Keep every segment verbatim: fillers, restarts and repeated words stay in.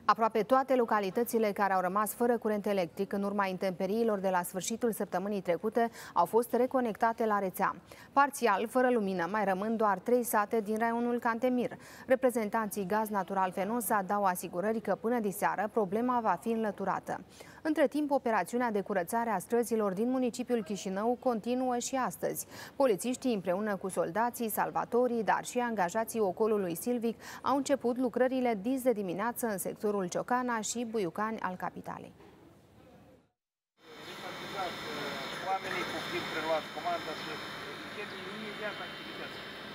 Aproape toate localitățile care au rămas fără curent electric în urma intemperiilor de la sfârșitul săptămânii trecute au fost reconectate la rețea. Parțial, fără lumină, mai rămân doar trei sate din raionul Cantemir. Reprezentanții Gaz Natural Fenosa dau asigurări că până diseară problema va fi înlăturată. Între timp, operațiunea de curățare a străzilor din municipiul Chișinău continuă și astăzi. Polițiștii, împreună cu soldații, salvatorii, dar și angajații ocolului silvic, au început lucrările dis de dimineață în sectorul Ciocana și Buiucani al capitalei. Oamenii cu timp preluați comanda și încep imediat activitatea.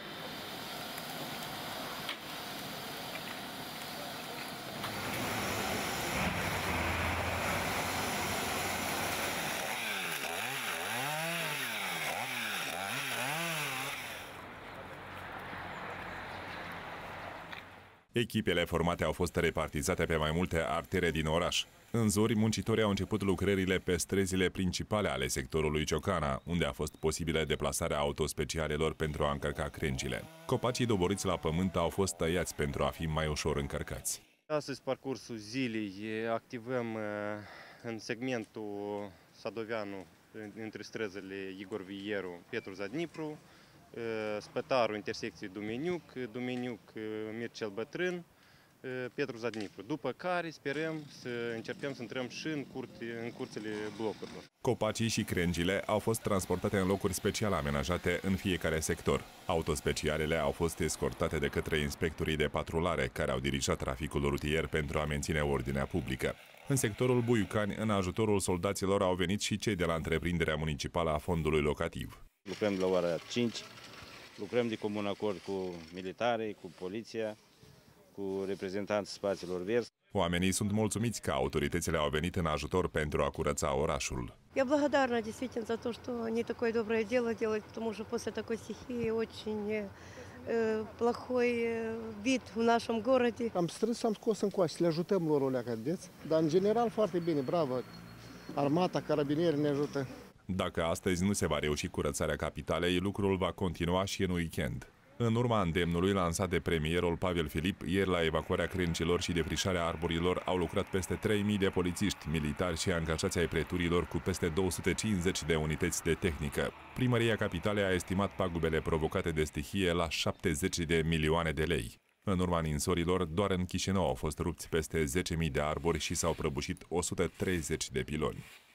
Echipele formate au fost repartizate pe mai multe artere din oraș. În zori, muncitorii au început lucrările pe străzile principale ale sectorului Ciocana, unde a fost posibilă deplasarea autospecialelor pentru a încărca crengile. Copacii doboriți la pământ au fost tăiați pentru a fi mai ușor încărcați. Astăzi, parcursul zilei, activăm în segmentul Sadoveanu, între străzile Igor Vieru, Petru Zadnipru, Spătarul, intersecție Dumeniuc, Dumeniuc, Mircel Bătrân, Petru Zadnipru. După care sperăm să încercăm să intrăm și în, curte, în curțile blocurilor. Copacii și crengile au fost transportate în locuri special amenajate în fiecare sector. Autospecialele au fost escortate de către inspectorii de patrulare care au dirijat traficul rutier pentru a menține ordinea publică. În sectorul Buiucani, în ajutorul soldaților, au venit și cei de la întreprinderea municipală a fondului locativ. Lucrăm de la ora cinci, lucrăm de comun acord cu militarii, cu poliția, cu reprezentanții spațiilor verzi. Oamenii sunt mulțumiți că autoritățile au venit în ajutor pentru a curăța orașul. Я благодарна действительно за то, что они такое доброе дело делают, потому что после такой стихии очень плохой вид в нашем gороде. Am strâns, am scos în coace, le ajutăm lor, olea, vedeți? Dar în general foarte bine, bravo. Armata, carabinierii ne ajută. Dacă astăzi nu se va reuși curățarea capitalei, lucrul va continua și în weekend. În urma îndemnului lansat de premierul Pavel Filip, ieri la evacuarea crengilor și defrișarea arborilor au lucrat peste trei mii de polițiști, militari și angajați ai preturilor cu peste două sute cincizeci de unități de tehnică. Primăria Capitalei a estimat pagubele provocate de stihie la șaptezeci de milioane de lei. În urma ninsorilor, doar în Chișinău au fost rupți peste zece mii de arbori și s-au prăbușit o sută treizeci de piloni.